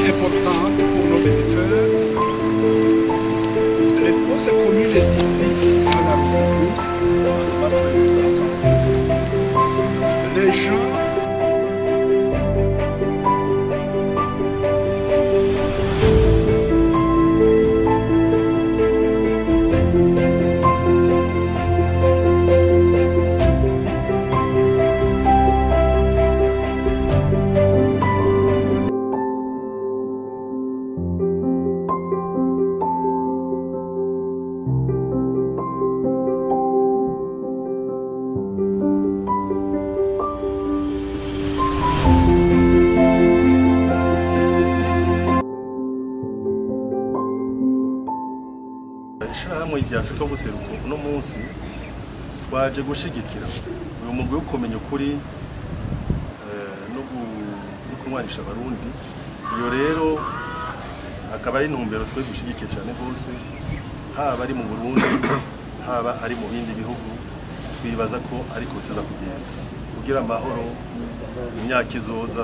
importante pour nos visiteurs. Les fosses communes d'ici à la Boubou, les gens ishirahamwe rya Afrika y'ubuseruko uno munsi twaje gushigikira uyu mugwi wo kumenya ukuri no kumwanisha abarundi. Iyo rero akaba ari intumbero twe gushigikiye cyane bose, haba ari mu Burundi haba ari mu bindi bihugu. Twibaza ko ariko tuza kugenda kugira amahoro imyaka izoza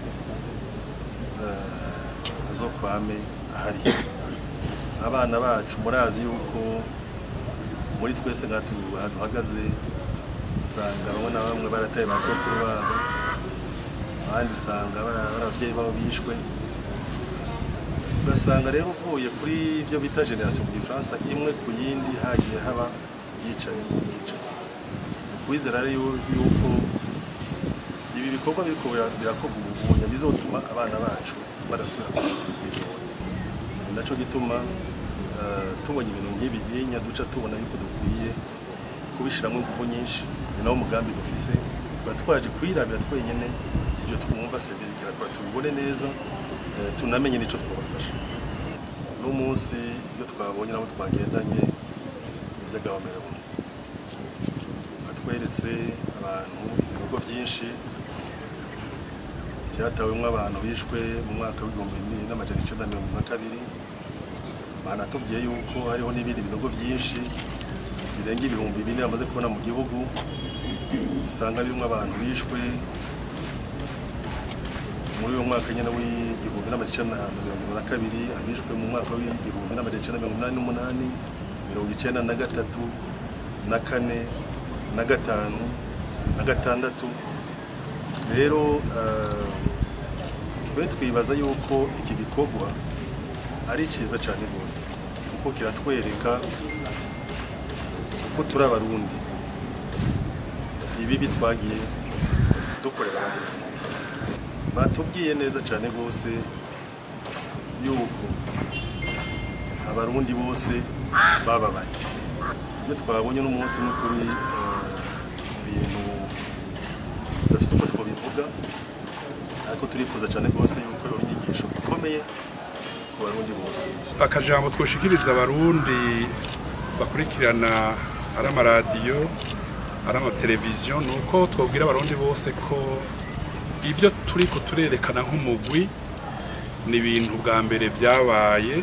azokwame ahari. Abana bacu murazi yuko muri twese duhagaze usanga bamwe na bamwe barataye basokuru babo, abandi usanga abavyeyi babo bishwe. Ugasanga rero uvuye kuri ibyo bita generation mu Gifaransa imwe ku yindi hagiye haba yicaye. Kwizera rero yuko ibi bikorwa biriko birakorwa ubunya bizotuma abana bacu barasubira kw'ijoro. Naco gituma tubonye ibintu nk'ibi yenya duca tubona yuko dukwiye kubishiramo ingufu nyinshi. Ni nawo mugambi dufise, twaje kwirabira twenyene ibyo twumva severikira kwa tubibone neza, tunamenye nico twabafasha. No munsi iyo twabonye nabo twagendanye by'agahomero, batweretse abantu ibikorwa byinshi cyatawemwe abantu bishwe mu mwaka w'1992. Banatubwiye yuko hariho n'ibindi binogo byinshi birenga ibihumbi 4 bamaze kubona mu gihugu, usanga birimo abantu bishwe muri uwo mwaka nyene w'1992, abishwe mu mwaka w'1988, 1993, na 4, na 5, na 6. Rero twibaza yuko iki gikorwa ari ciza cyane rwose, kuko kiratwereka uko turi abarundi. Ibi bitwagiye dukorera abandi, batubwiye neza cyane rwose yuko abarundi bose bababaye. Iyo twabonye n'umunsi n'ukuri ibintu dufite uko twabivuga, ariko turifuza cyane rwose yuko iyo nyigisho ikomeye ku barundi bose. Akajambo twoshikiriza abarundi bakurikirana ari amaradiyo ari amateleviziyo, nuko twabwira abarundi bose ko ivyo turiko turerekana nk'umugwi ni ibintu bwa mbere vyabaye,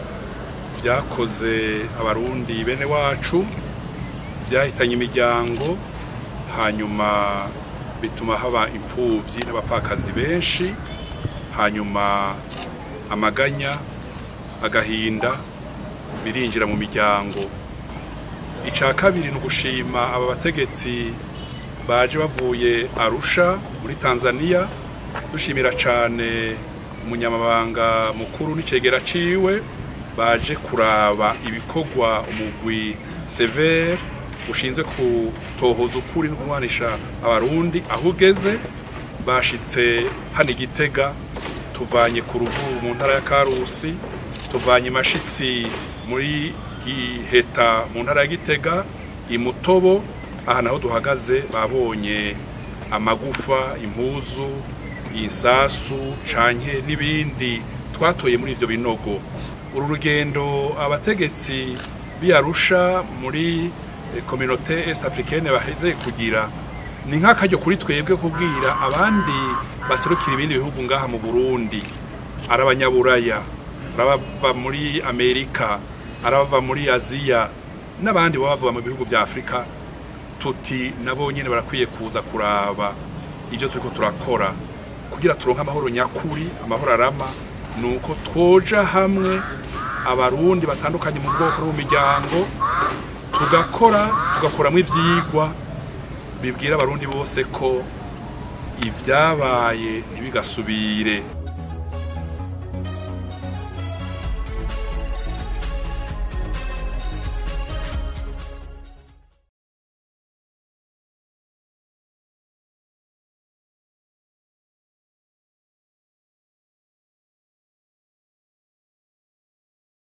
vyakoze abarundi bene wacu, vyahitanye imiryango, hanyuma bituma haba imfuvyi n'abapfakazi benshi, hanyuma amaganya agahinda birinjira mu miryango. Ica kabiri ni ugushima aba bategetsi baje bavuye Arusha muri Tanzania, dushimira cane umunyamabanga mukuru n'icegera ciwe baje kuraba ibikorwa umugwi Severe ushinzwe kutohoza ukuri no kumwanisha abarundi aho ugeze. Bashitse hano Gitega, tuvanye ku Ruvubu mu ntara ya Karusi, tuvanye Mashitsi muri Giheta mu ntara ya Gitega, Imutobo. Aha naho duhagaze babonye amagufa, impuzu, insasu canke n'ibindi twatoye muri ivyo binogo. Uru rugendo abategetsi biyarusha muri communauté est africaine baheze kugira ni nk'akaryo kuri twebwe kubwira abandi baserukira ibindi bihugu ngaha mu Burundi, arabanyaburaya, arabava muri Amerika, arabava muri Aziya, n'abandi bava mu bihugu bya Afrika, tuti nabo nyene barakwiye kuza kuraba ivyo turiko turakora kugira turonka amahoro nyakuri, amahoro arama, nuko twoja hamwe abarundi batandukanye mu bwoko no mu miryango tugakoramwo ivyigwa bibwira abarundi bose ko ibyabaye ntibigasubire.